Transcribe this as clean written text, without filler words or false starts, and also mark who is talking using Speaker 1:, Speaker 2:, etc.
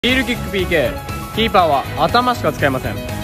Speaker 1: ヒールキック PK、 キーパーは頭しか使えません。